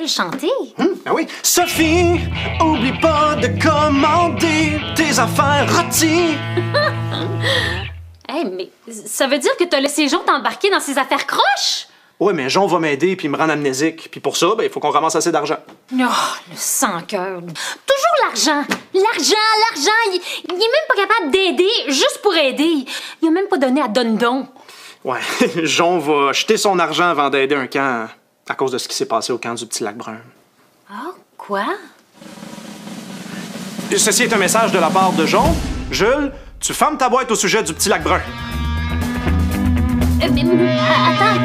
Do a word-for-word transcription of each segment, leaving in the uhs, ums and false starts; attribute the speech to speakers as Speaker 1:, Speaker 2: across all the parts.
Speaker 1: le chanter.
Speaker 2: Hum, ah oui. Sophie, oublie pas de commander tes affaires rôties.
Speaker 1: Hey, mais ça veut dire que t'as laissé Jean t'embarquer dans ses affaires croches?
Speaker 2: Ouais, mais Jean va m'aider puis me rendre amnésique. Puis pour ça, ben, il faut qu'on ramasse assez d'argent.
Speaker 1: Oh, le sans-cœur. Toujours l'argent. L'argent, l'argent. Il, il est même pas capable d'aider juste pour aider. Il a même pas donné à Dondon.
Speaker 2: Ouais, Jean va jeter son argent avant d'aider un camp à cause de ce qui s'est passé au camp du Petit Lac Brun.
Speaker 1: Ah, quoi?
Speaker 2: Ceci est un message de la part de Jean. Jules, tu fermes ta boîte au sujet du Petit Lac Brun.
Speaker 1: Euh, mais, mais, attends.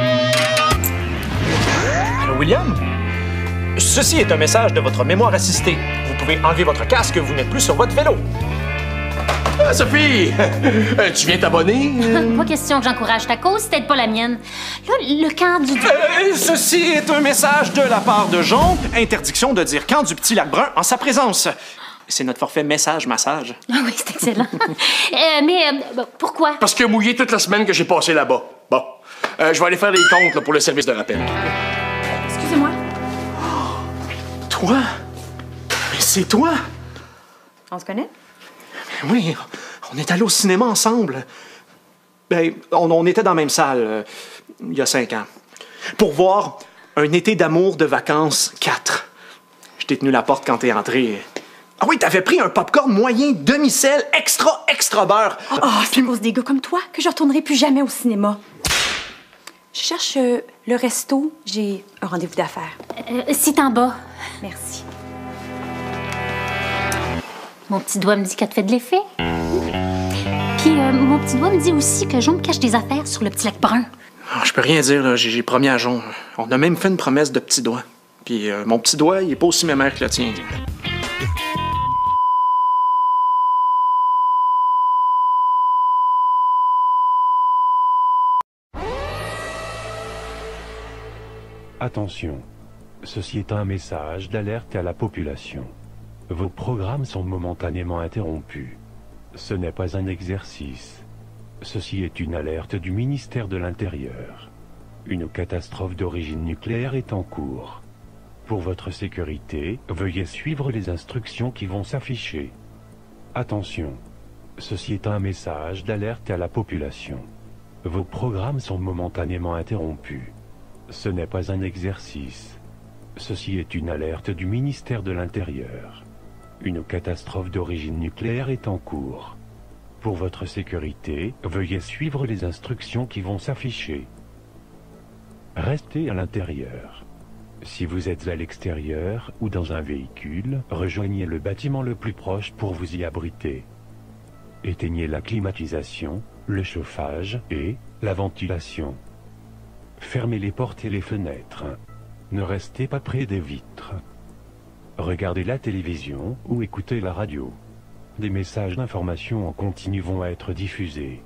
Speaker 3: Allô, William? Ceci est un message de votre mémoire assistée. Vous pouvez enlever votre casque, vous n'êtes plus sur votre vélo.
Speaker 4: Ah, Sophie! Euh, tu viens t'abonner?
Speaker 1: Pas question que j'encourage ta cause, c'est peut-être pas la mienne. Là, le camp du...
Speaker 2: Euh, ceci est un message de la part de Jean. Interdiction de dire camp du Petit Lac Brun en sa présence. C'est notre forfait message-massage.
Speaker 1: Ah oui, c'est excellent. euh, mais euh, pourquoi?
Speaker 4: Parce qu'il a mouillé toute la semaine que j'ai passé là-bas. Bon. Euh, je vais aller faire les comptes là, pour le service de rappel.
Speaker 1: Excusez-moi.
Speaker 2: Toi? Mais c'est toi?
Speaker 5: On se connaît?
Speaker 2: Ben oui, on est allés au cinéma ensemble. Ben, on, on était dans la même salle euh, il y a cinq ans. Pour voir Un été d'amour de vacances quatre. Je t'ai tenu la porte quand t'es entré. Ah oui, t'avais pris un popcorn moyen demi-sel extra, extra beurre.
Speaker 5: Oh, oh c'est à cause des gars comme toi que je retournerai plus jamais au cinéma. Je cherche euh, le resto. J'ai un rendez-vous d'affaires.
Speaker 1: Euh, c'est en bas.
Speaker 5: Merci.
Speaker 1: Mon petit doigt me dit qu'elle te fait de l'effet. Puis euh, mon petit doigt me dit aussi que Jean me cache des affaires sur le Petit Lac Brun.
Speaker 2: Ah, je peux rien dire, là. J'ai, j'ai promis à Jean. On a même fait une promesse de petit doigt. Puis euh, mon petit doigt, il est pas aussi mémère que le tien.
Speaker 6: Attention, ceci est un message d'alerte à la population. Vos programmes sont momentanément interrompus. Ce n'est pas un exercice. Ceci est une alerte du ministère de l'Intérieur. Une catastrophe d'origine nucléaire est en cours. Pour votre sécurité, veuillez suivre les instructions qui vont s'afficher. Attention, ceci est un message d'alerte à la population. Vos programmes sont momentanément interrompus. Ce n'est pas un exercice. Ceci est une alerte du ministère de l'Intérieur. Une catastrophe d'origine nucléaire est en cours. Pour votre sécurité, veuillez suivre les instructions qui vont s'afficher. Restez à l'intérieur. Si vous êtes à l'extérieur ou dans un véhicule, rejoignez le bâtiment le plus proche pour vous y abriter. Éteignez la climatisation, le chauffage et la ventilation. Fermez les portes et les fenêtres. Ne restez pas près des vitres. Regardez la télévision ou écoutez la radio. Des messages d'information en continu vont être diffusés.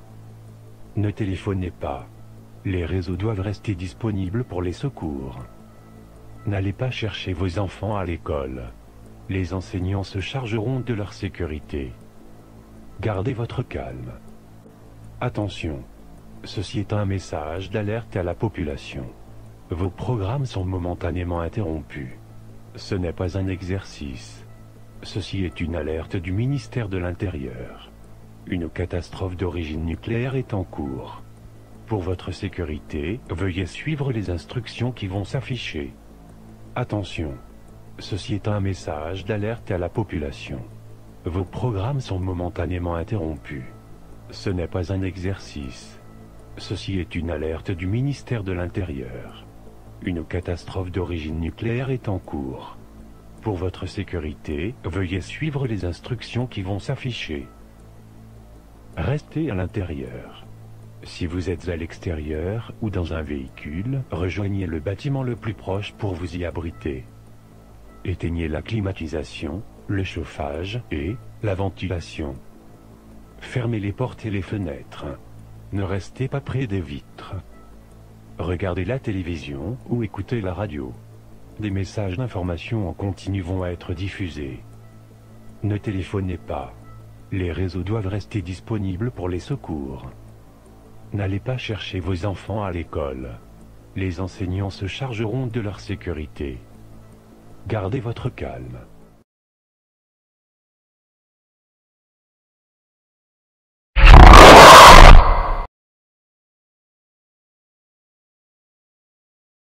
Speaker 6: Ne téléphonez pas. Les réseaux doivent rester disponibles pour les secours. N'allez pas chercher vos enfants à l'école. Les enseignants se chargeront de leur sécurité. Gardez votre calme. Attention, ceci est un message d'alerte à la population. Vos programmes sont momentanément interrompus. Ce n'est pas un exercice. Ceci est une alerte du ministère de l'Intérieur. Une catastrophe d'origine nucléaire est en cours. Pour votre sécurité, veuillez suivre les instructions qui vont s'afficher. Attention, ceci est un message d'alerte à la population. Vos programmes sont momentanément interrompus. Ce n'est pas un exercice. Ceci est une alerte du ministère de l'Intérieur. Une catastrophe d'origine nucléaire est en cours. Pour votre sécurité, veuillez suivre les instructions qui vont s'afficher. Restez à l'intérieur. Si vous êtes à l'extérieur ou dans un véhicule, rejoignez le bâtiment le plus proche pour vous y abriter. Éteignez la climatisation, le chauffage et la ventilation. Fermez les portes et les fenêtres. Ne restez pas près des vitres. Regardez la télévision ou écoutez la radio. Des messages d'information en continu vont être diffusés. Ne téléphonez pas. Les réseaux doivent rester disponibles pour les secours. N'allez pas chercher vos enfants à l'école. Les enseignants se chargeront de leur sécurité. Gardez votre calme.